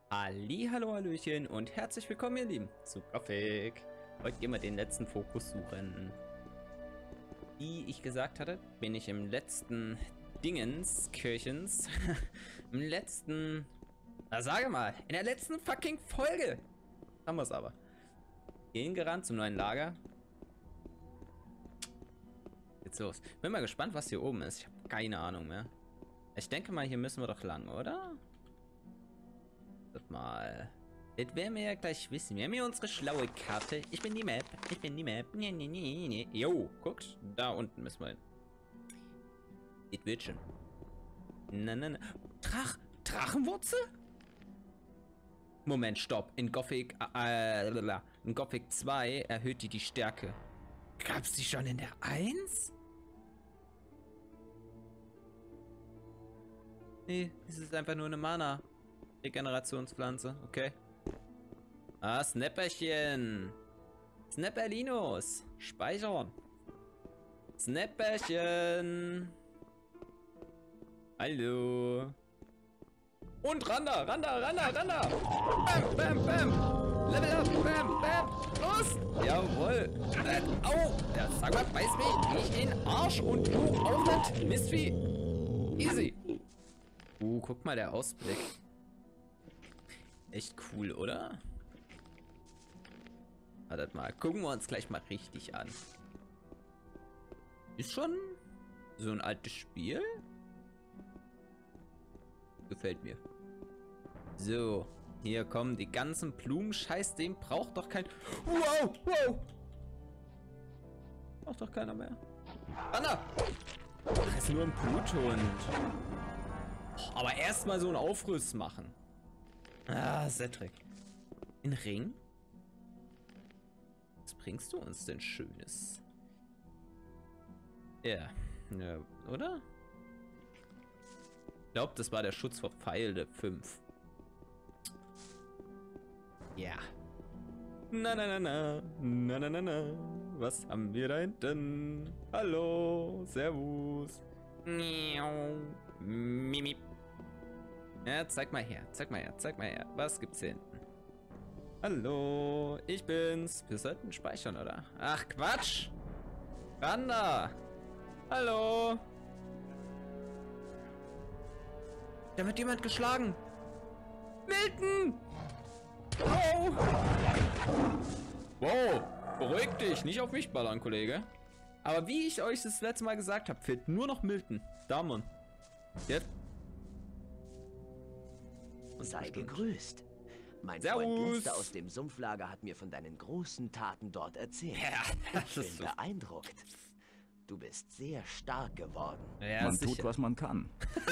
Hallo, Hallöchen und herzlich willkommen, ihr Lieben, zu Gothic. Heute gehen wir den letzten Fokus suchen. Wie ich gesagt hatte, bin ich im letzten Kirchens, im letzten, sage mal, in der letzten fucking Folge. Haben wir es aber. Gehen gerannt zum neuen Lager. Jetzt los. Bin mal gespannt, was hier oben ist. Ich habe keine Ahnung mehr. Ich denke mal, hier müssen wir doch lang, oder? Mal. Das werden wir ja gleich wissen. Wir haben hier unsere schlaue Karte. Ich bin die Map. Ich bin die Map. Nee, nee, nee, nee. Jo, guckt. Da unten müssen wir hin. Das wird schon. Na, na, na. Drachenwurzel? Moment, stopp. In Gothic 2 erhöht die Stärke. Gab's die schon in der 1? Nee, es ist einfach nur eine Mana. Regenerationspflanze, okay. Ah, Snapperchen. Snapperlinos. Speichern. Snapperchen. Hallo. Und Randa. Bam, bam, bam. Level up, bam, bam. Los. Jawohl. Au. Ja, sag mal, beiß mich nicht in den Arsch und du auch nicht. Mistvieh. Easy. Guck mal, der Ausblick. Echt cool, oder? Wartet mal, gucken wir uns gleich mal richtig an. Ist schon so ein altes Spiel. Gefällt mir. So, hier kommen die ganzen Blumenscheiß, den braucht doch kein... Wow! Braucht doch keiner mehr. Anna! Ach, ist nur ein Bluthund. Aber erstmal so einen Aufriss machen. Ah, Cedric. Ein Ring? Was bringst du uns denn Schönes? Ja, oder? Ich glaube, das war der Schutz vor Pfeile 5. Ja. Na. Was haben wir da hinten? Hallo, servus. Mimi. Ja, zeig mal her. Was gibt's hier hinten? Hallo, ich bin's. Wir sollten speichern, oder? Ach, Quatsch. Randa. Hallo. Da wird jemand geschlagen. Milton. Oh. Wow, beruhig dich. Nicht auf mich ballern, Kollege. Aber wie ich euch das letzte Mal gesagt habe, fehlt nur noch Milton. Da, Mann. Jetzt. Sei gegrüßt. Mein Servus. Freund Lester aus dem Sumpflager hat mir von deinen großen Taten dort erzählt. Ja, ich bin beeindruckt. Du bist sehr stark geworden. Ja, man tut, was man kann.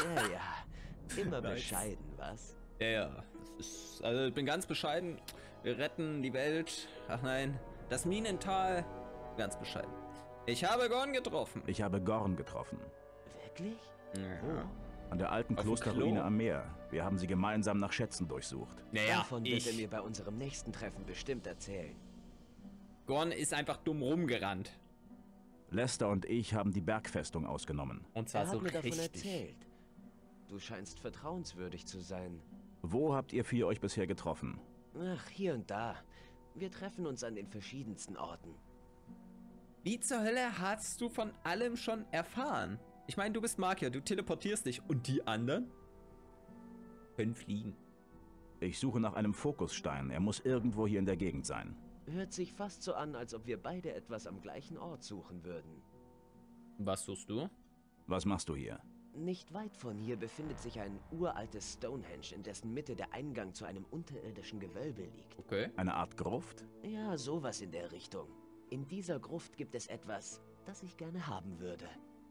Ja. Immer bescheiden, was? Ja. Also ich bin ganz bescheiden. Wir retten die Welt. Ach nein. Das Minental. Ganz bescheiden. Ich habe Gorn getroffen. Ich habe Gorn getroffen. Wirklich? Ja. An der alten Klosterruine am Meer. Wir haben sie gemeinsam nach Schätzen durchsucht. Naja, Davon wird er mir bei unserem nächsten Treffen bestimmt erzählen. Gorn ist einfach dumm rumgerannt. Lester und ich haben die Bergfestung ausgenommen. Und zwar Er hat so mir davon richtig. erzählt. Du scheinst vertrauenswürdig zu sein. Wo habt ihr vier euch bisher getroffen? Ach, hier und da. Wir treffen uns an den verschiedensten Orten. Wie zur Hölle hast du von allem schon erfahren? Ich meine, du bist Magier, du teleportierst dich. Und die anderen? Können fliegen. Ich suche nach einem Fokusstein. Er muss irgendwo hier in der Gegend sein. Hört sich fast so an, als ob wir beide etwas am gleichen Ort suchen würden. Was suchst du? Was machst du hier? Nicht weit von hier befindet sich ein uraltes Stonehenge, in dessen Mitte der Eingang zu einem unterirdischen Gewölbe liegt. Okay. Eine Art Gruft? Ja, sowas in der Richtung. In dieser Gruft gibt es etwas, das ich gerne haben würde.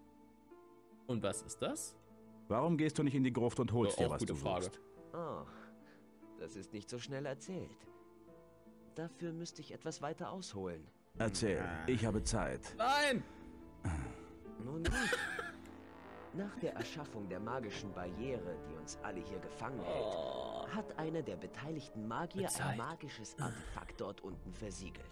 Und was ist das? Warum gehst du nicht in die Gruft und holst Ja, dir, auch was gute du Frage. suchst? Oh, das ist nicht so schnell erzählt. Dafür müsste ich etwas weiter ausholen. Erzähl, ich habe Zeit. Nein! Nun gut. Nach der Erschaffung der magischen Barriere, die uns alle hier gefangen hält, hat einer der beteiligten Magier Zeit. ein magisches Artefakt dort unten versiegelt.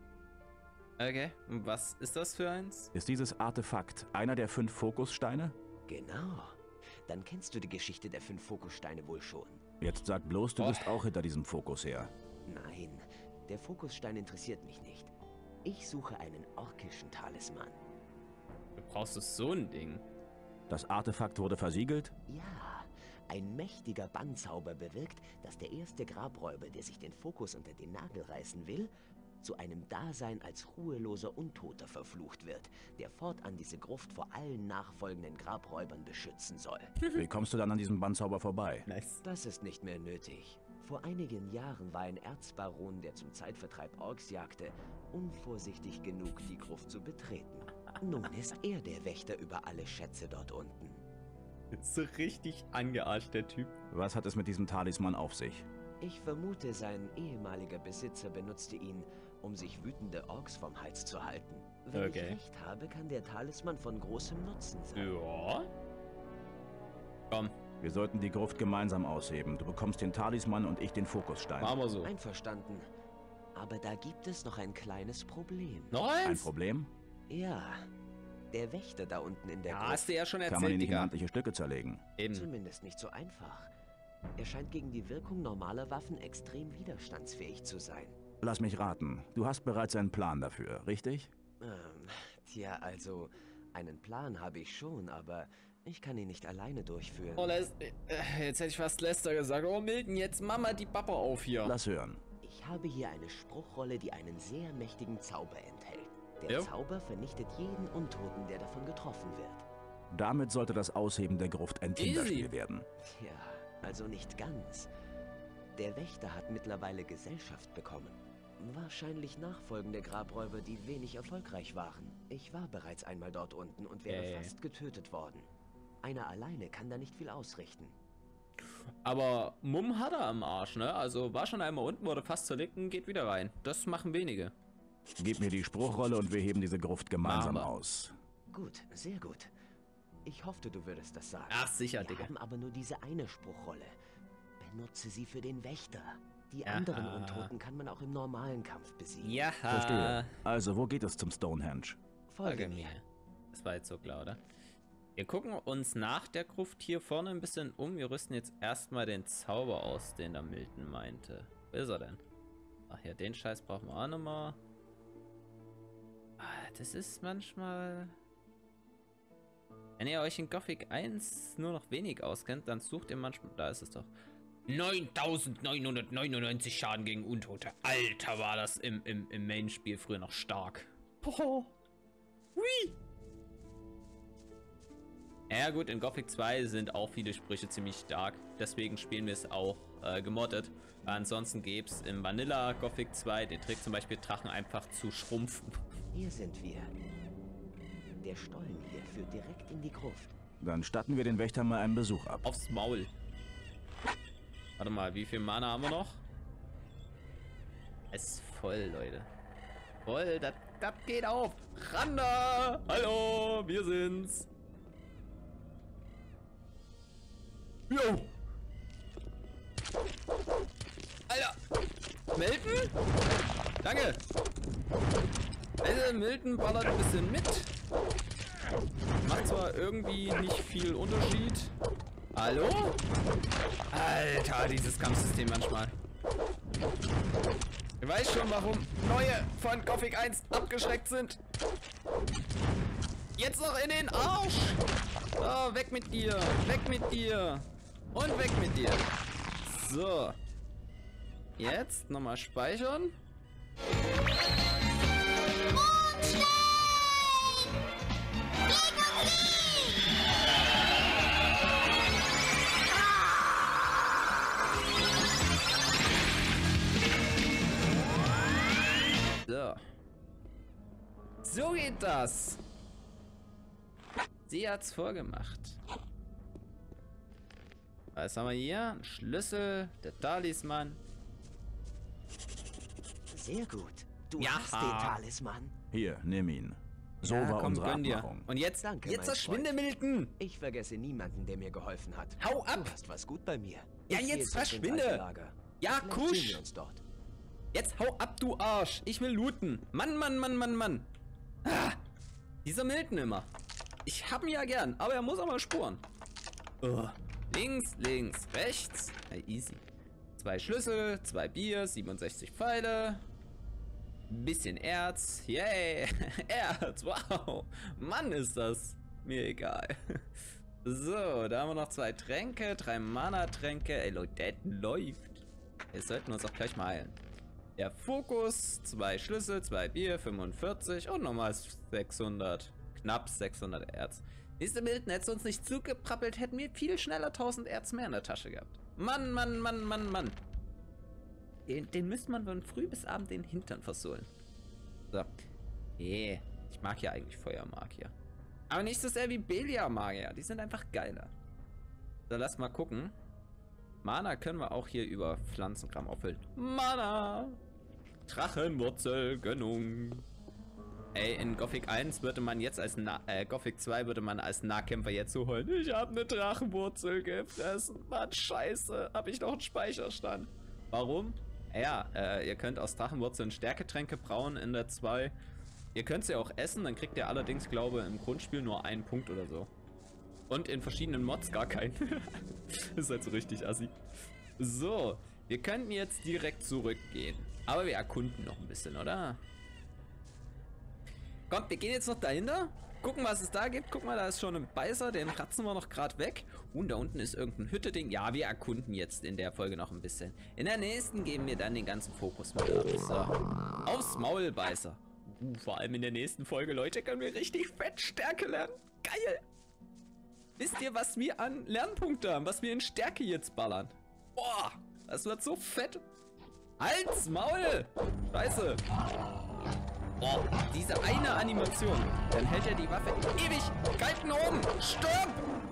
Okay, und was ist das für eins? Ist dieses Artefakt einer der 5 Fokussteine? Genau. Dann kennst du die Geschichte der 5 Fokussteine wohl schon. Jetzt sag bloß, du bist auch hinter diesem Fokus her. Nein, der Fokusstein interessiert mich nicht. Ich suche einen orkischen Talisman. Du brauchst so ein Ding. Das Artefakt wurde versiegelt? Ja, ein mächtiger Bannzauber bewirkt, dass der erste Grabräuber, der sich den Fokus unter den Nagel reißen will, zu einem Dasein als ruheloser Untoter verflucht wird, der fortan diese Gruft vor allen nachfolgenden Grabräubern beschützen soll. Wie kommst du dann an diesem Bandzauber vorbei? Nice. Das ist nicht mehr nötig. Vor einigen Jahren war ein Erzbaron, der zum Zeitvertreib Orks jagte, unvorsichtig genug, die Gruft zu betreten. Nun ist er der Wächter über alle Schätze dort unten. So richtig angearscht, der Typ. Was hat es mit diesem Talisman auf sich? Ich vermute, sein ehemaliger Besitzer benutzte ihn, um sich wütende Orks vom Hals zu halten. Wenn ich recht habe, kann der Talisman von großem Nutzen sein. Ja. Komm, Wir sollten die Gruft gemeinsam ausheben. Du bekommst den Talisman und ich den Fokusstein. machen wir so. Einverstanden. Aber da gibt es noch ein kleines Problem. Noch Ein eins? Problem? Ja, der Wächter da unten in der Ja, Gruft. hast du ja schon Kann man ihn erzählt, nicht in Digga. handliche Stücke zerlegen? Eben. Zumindest nicht so einfach. Er scheint gegen die Wirkung normaler Waffen extrem widerstandsfähig zu sein. Lass mich raten. Du hast bereits einen Plan dafür, richtig? Tja, also, einen Plan habe ich schon, aber ich kann ihn nicht alleine durchführen. Oh, jetzt hätte ich fast Lester gesagt. Oh, Milton, jetzt mach mal die Pappe auf hier. Lass hören. Ich habe hier eine Spruchrolle, die einen sehr mächtigen Zauber enthält. Der Ja. Zauber vernichtet jeden Untoten, der davon getroffen wird. Damit sollte das Ausheben der Gruft ein Kinderspiel Easy. werden. Tja, also nicht ganz. Der Wächter hat mittlerweile Gesellschaft bekommen. Wahrscheinlich nachfolgende Grabräuber, die wenig erfolgreich waren. Ich war bereits einmal dort unten und wäre fast getötet worden. Einer alleine kann da nicht viel ausrichten. Aber Mumm hat er am Arsch, ne? Also war schon einmal unten, wurde fast zerlegt und geht wieder rein. Das machen wenige. Gib mir die Spruchrolle und wir heben diese Gruft gemeinsam Machen wir. aus. Gut, sehr gut. Ich hoffte, du würdest das sagen. Ach, sicher, Wir Digga. haben aber nur diese eine Spruchrolle. Benutze sie für den Wächter. Die Ja. anderen Untoten kann man auch im normalen Kampf besiegen. Ja. Verstehe. Also, wo geht es zum Stonehenge? Folge mir. Das war jetzt so klar, oder? Wir gucken uns nach der Gruft hier vorne ein bisschen um. Wir rüsten jetzt erstmal den Zauber aus, den der Milton meinte. Wo ist er denn? Ach ja, den Scheiß brauchen wir auch nochmal. Das ist manchmal... Wenn ihr euch in Gothic 1 nur noch wenig auskennt, dann sucht ihr manchmal... Da ist es doch. 9999 Schaden gegen Untote. Alter, war das im Main-Spiel früher noch stark. Hui! Ja gut, in Gothic 2 sind auch viele Sprüche ziemlich stark. Deswegen spielen wir es auch gemoddet. Ansonsten gäbe es im Vanilla Gothic 2 den Trick, zum Beispiel Drachen einfach zu schrumpfen. Hier sind wir. Der Stollen hier führt direkt in die Gruft. Dann statten wir den Wächter mal einen Besuch ab. Aufs Maul. Warte mal, wie viel Mana haben wir noch? Es ist voll, Leute. Voll, das geht auf. Randa! Hallo, wir sind's. Jo! Alter! Milton? Danke! Also, Milton ballert ein bisschen mit. Macht zwar irgendwie nicht viel Unterschied. Hallo? Alter, dieses Kampfsystem manchmal. Ich weiß schon, warum neue von Gothic 1 abgeschreckt sind. Jetzt noch in den Arsch! So, weg mit dir! Weg mit dir! Und weg mit dir! So. Jetzt nochmal speichern. So. So geht das. Sie hat's vorgemacht. Was haben wir hier? Ein Schlüssel, der Talisman. Sehr gut. Du Ja. hast den Talisman. Hier, nimm ihn. So Ja, war komm, unsere gönn dir. Abmachung. Und jetzt, Danke, jetzt mein verschwinde, Freund. Milton. Ich vergesse niemanden, der mir geholfen hat. Hau ab. Du hast was gut bei mir. Ja, Ich gehe jetzt zum verschwinde. Zentrallager. Ja, Vielleicht kusch. sehen wir uns dort. Jetzt hau ab, du Arsch. Ich will looten. Mann, Mann, Mann, Mann, Mann. Ah, dieser Milton immer. Ich hab ihn ja gern, aber er muss auch mal spuren. Oh, Links, links, rechts. Ja, easy. 2 Schlüssel, 2 Bier, 67 Pfeile. Bisschen Erz. Yay. Erz, wow. Mann, ist das mir egal. So, da haben wir noch 2 Tränke, 3 Mana-Tränke. Ey, Leute, das läuft. Wir sollten uns auch gleich mal heilen. Der Fokus, 2 Schlüssel, 2 Bier, 45 und nochmal 600. Knapp 600 Erz. Nächste Milton, hättest du uns nicht zugeprappelt, hätten wir viel schneller 1000 Erz mehr in der Tasche gehabt. Mann, Mann, Mann, Mann, Mann. Den müsste man von früh bis abend den Hintern versohlen. So. Nee, ich mag ja eigentlich Feuermagier. Aber nicht so sehr wie Belia-Magier. Die sind einfach geiler. So, lass mal gucken. Mana können wir auch hier über Pflanzenkram auffüllen. Mana! Drachenwurzel, Gönnung. Ey, in Gothic 1 würde man jetzt als Gothic 2 würde man als Nahkämpfer jetzt so heulen. Ich habe eine Drachenwurzel gefressen. Mann, scheiße. Habe ich noch einen Speicherstand? Warum? Ja, ihr könnt aus Drachenwurzeln Stärketränke brauen in der 2. Ihr könnt sie auch essen, dann kriegt ihr allerdings, glaube ich, im Grundspiel nur 1 Punkt oder so. Und in verschiedenen Mods gar keinen. Ist halt so richtig assi. So, wir könnten jetzt direkt zurückgehen. Aber wir erkunden noch ein bisschen, oder? Kommt, wir gehen jetzt noch dahinter. Gucken, was es da gibt. Guck mal, da ist schon ein Beißer. Den ratzen wir noch gerade weg. Und da unten ist irgendein Hütte-Ding. Ja, wir erkunden jetzt in der Folge noch ein bisschen. In der nächsten geben wir dann den ganzen Fokus mit ab. So. Aufs Maulbeißer. Vor allem in der nächsten Folge, Leute, können wir richtig fett Stärke lernen. Geil. Wisst ihr, was wir an Lernpunkte haben? Was wir in Stärke jetzt ballern? Boah, das wird so fett. Halt's Maul. Scheiße. Oh, diese eine Animation. Dann hält er die Waffe ewig kalten oben. Stirb!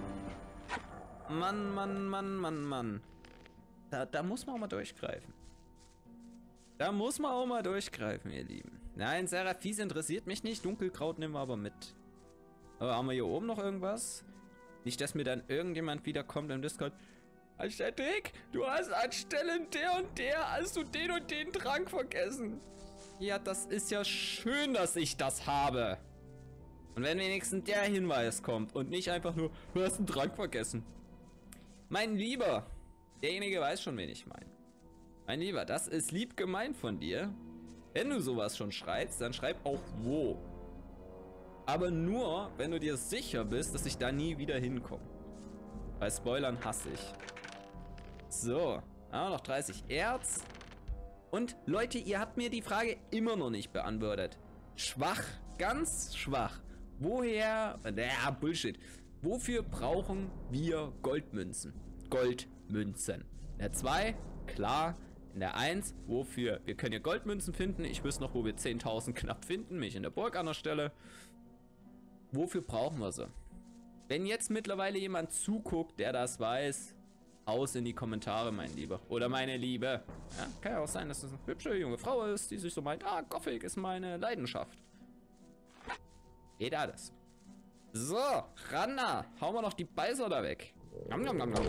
Mann, Mann, Mann, Mann, Mann. Da muss man auch mal durchgreifen. Da muss man auch mal durchgreifen, ihr Lieben. Nein, Seraphis interessiert mich nicht. Dunkelkraut nehmen wir aber mit. Aber haben wir hier oben noch irgendwas? Nicht, dass mir dann irgendjemand wiederkommt im Discord. Dick, du hast anstelle der und der, hast du den und den Trank vergessen. Ja, das ist ja schön, dass ich das habe. Und wenn wenigstens der Hinweis kommt und nicht einfach nur, du hast einen Trank vergessen. Mein Lieber, derjenige weiß schon, wen ich meine. Mein Lieber, das ist lieb gemeint von dir. Wenn du sowas schon schreibst, dann schreib auch wo. Aber nur, wenn du dir sicher bist, dass ich da nie wieder hinkomme. Bei Spoilern hasse ich. So, haben wir noch 30 Erz. Und Leute, ihr habt mir die Frage immer noch nicht beantwortet. Schwach, ganz schwach. Woher, Bullshit. Wofür brauchen wir Goldmünzen? Goldmünzen. In der 2, klar. In der 1, wofür? Wir können hier Goldmünzen finden. Ich wüsste noch, wo wir 10.000 knapp finden. Mich in der Burg an der Stelle. Wofür brauchen wir sie? Wenn jetzt mittlerweile jemand zuguckt, der das weiß, aus in die Kommentare, mein Lieber. Oder meine Liebe. Ja, kann ja auch sein, dass es eine hübsche junge Frau ist, die sich so meint, ah, Gothic ist meine Leidenschaft. Geht alles. So, Ranna. Hauen wir noch die Beißer da weg. Und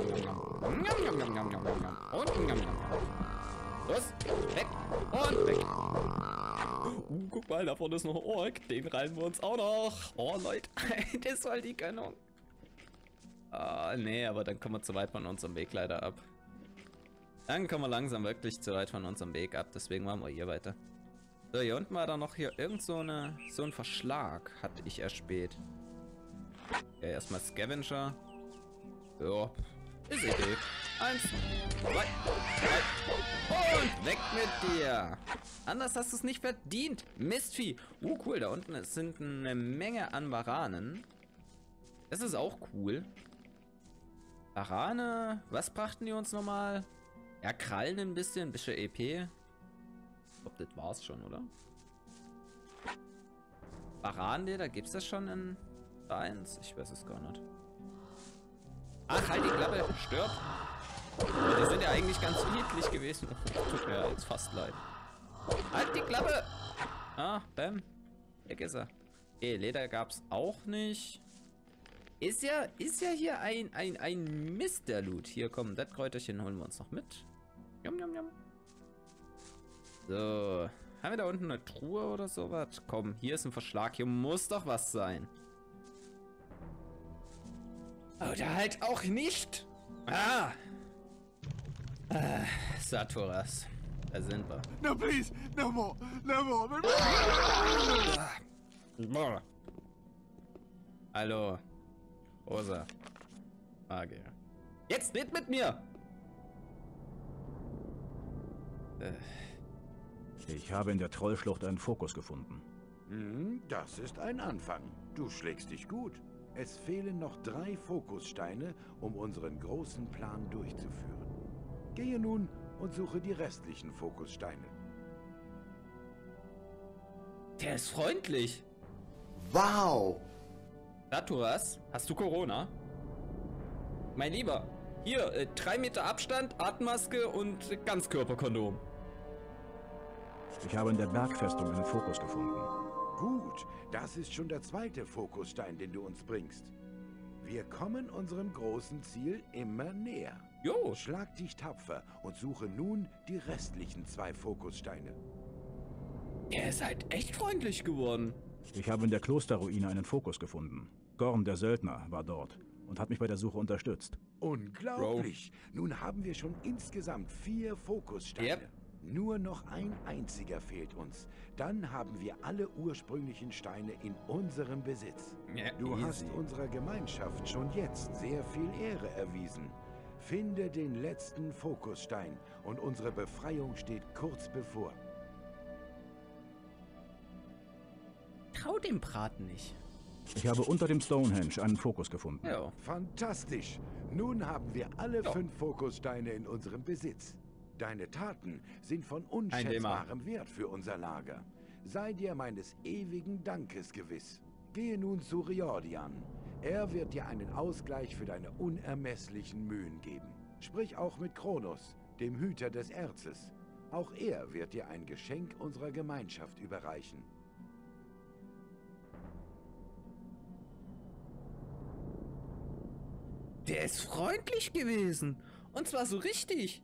los, weg und weg. Guck mal, da vorne ist noch ein Ork. Den reihen wir uns auch noch. Oh, Leute, das soll die Gönnung. Ah, nee, aber dann kommen wir zu weit von unserem Weg leider ab. Dann kommen wir langsam wirklich zu weit von unserem Weg ab. Deswegen machen wir hier weiter. So, hier unten war da noch hier irgend so ein Verschlag, hatte ich erspäht. Ja, erstmal Scavenger. Ja, ist okay. 1, 2, 3 und weg mit dir. Anders hast du es nicht verdient. Mistvieh. Cool, da unten sind eine Menge an Varanen. Das ist auch cool. Varane, was brachten die uns nochmal? Ja, Krallen ein bisschen EP. Ich glaube, das war's schon, oder? Varane, da gibt's das schon in 1? Ich weiß es gar nicht. Ach, halt die Klappe, stirb. Die sind ja eigentlich ganz friedlich gewesen. Tut mir jetzt fast leid. Halt die Klappe! Ah, bam. Weg ist er. Okay, Leder gab's auch nicht. Ist ja hier ein Mist, der Loot. Hier, komm, das Kräuterchen holen wir uns noch mit. Jum, jum, jum. So. Haben wir da unten eine Truhe oder sowas? Komm, hier ist ein Verschlag. Hier muss doch was sein. Oder halt auch nicht. Ah! Saturas. Da sind wir. No, please, no more, no more. Boah. Hallo. Rosa. Magier. Jetzt red mit mir! Ich habe in der Trollschlucht einen Fokus gefunden. Das ist ein Anfang. Du schlägst dich gut. Es fehlen noch 3 Fokussteine, um unseren großen Plan durchzuführen. Gehe nun und suche die restlichen Fokussteine. Der ist freundlich. Wow! Saturas, hast du Corona? Mein Lieber, hier, 3 Meter Abstand, Atemmaske und Ganzkörperkondom. Ich habe in der Bergfestung einen Fokus gefunden. Gut, das ist schon der 2. Fokusstein, den du uns bringst. Wir kommen unserem großen Ziel immer näher. Jo. Schlag dich tapfer und suche nun die restlichen 2 Fokussteine. Ihr seid echt freundlich geworden. Ich habe in der Klosterruine einen Fokus gefunden. Gorn, der Söldner, war dort und hat mich bei der Suche unterstützt. Unglaublich! Nun haben wir schon insgesamt 4 Fokussteine. Yep. Nur noch ein einziger fehlt uns. Dann haben wir alle ursprünglichen Steine in unserem Besitz. Ja, Du easy. hast unserer Gemeinschaft schon jetzt sehr viel Ehre erwiesen. Finde den letzten Fokusstein und unsere Befreiung steht kurz bevor. Trau dem Braten nicht. Ich habe unter dem Stonehenge einen Fokus gefunden. Ja. Fantastisch! Nun haben wir alle Ja. 5 Fokussteine in unserem Besitz. Deine Taten sind von unschätzbarem Wert für unser Lager. Sei dir meines ewigen Dankes gewiss. Gehe nun zu Riordan. Er wird dir einen Ausgleich für deine unermesslichen Mühen geben. Sprich auch mit Kronos, dem Hüter des Erzes. Auch er wird dir ein Geschenk unserer Gemeinschaft überreichen. Der ist freundlich gewesen. Und zwar so richtig.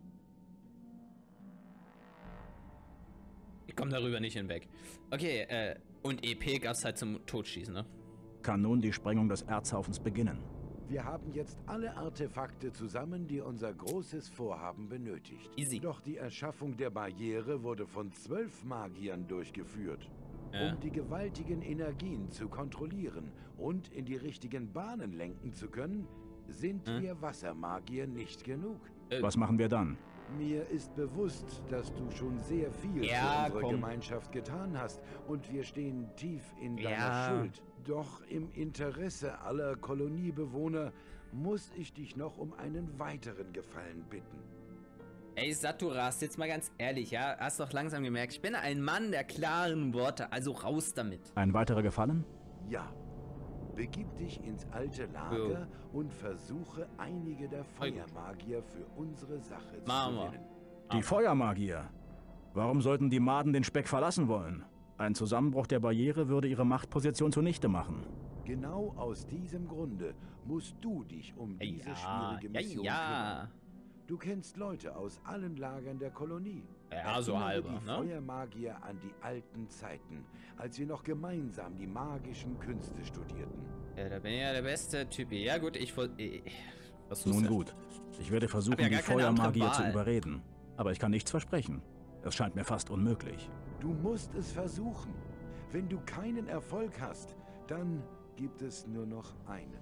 Ich komme darüber nicht hinweg. Okay, und EP gab's halt zum Totschießen, ne? Kann nun die Sprengung des Erzhaufens beginnen. Wir haben jetzt alle Artefakte zusammen, die unser großes Vorhaben benötigt. Easy. Doch die Erschaffung der Barriere wurde von 12 Magiern durchgeführt. Ja. Um die gewaltigen Energien zu kontrollieren und in die richtigen Bahnen lenken zu können, sind wir Wassermagier nicht genug. Was machen wir dann? Mir ist bewusst, dass du schon sehr viel Ja, für unsere komm. Gemeinschaft getan hast und wir stehen tief in deiner Ja. Schuld. Doch im Interesse aller Koloniebewohner muss ich dich noch um einen weiteren Gefallen bitten. Ey, Saturas, jetzt mal ganz ehrlich, ja? Hast doch langsam gemerkt, ich bin ein Mann der klaren Worte, also raus damit. Ein weiterer Gefallen? Ja, begib dich ins alte Lager und versuche einige der Feuermagier für unsere Sache zu Machen wir. gewinnen. Die Feuermagier. Warum sollten die Maden den Speck verlassen wollen? Ein Zusammenbruch der Barriere würde ihre Machtposition zunichte machen. Genau aus diesem Grunde musst du dich um diese schwierige Mission kümmern. Du kennst Leute aus allen Lagern der Kolonie. Ja, so Erinnere halber, die ne? Feuermagier an die alten Zeiten, als wir noch gemeinsam die magischen Künste studierten. Ja, da bin ich ja der beste Typ hier. Ja gut, ich versuch's Nun ja. gut. Ich werde versuchen, ja die gar keine andere Feuermagier zu Wahl. überreden. Aber ich kann nichts versprechen. Es scheint mir fast unmöglich. Du musst es versuchen. Wenn du keinen Erfolg hast, dann gibt es nur noch einen.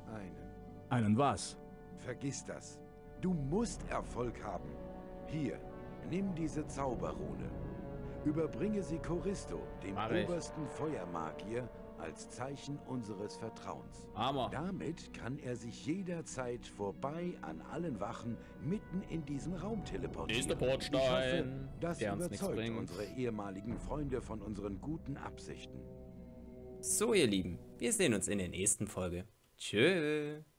Einen was? Vergiss das. Du musst Erfolg haben. Hier, nimm diese Zauberrune. Überbringe sie Choristo, dem Mach ich. obersten Feuermagier, als Zeichen unseres Vertrauens. Hammer. Damit kann er sich jederzeit vorbei an allen Wachen mitten in diesen Raum teleportieren. Nächster Portstein, Ich hoffe, das der uns nichts überzeugt bringt. unsere ehemaligen Freunde von unseren guten Absichten. So, ihr Lieben, wir sehen uns in der nächsten Folge. Tschö.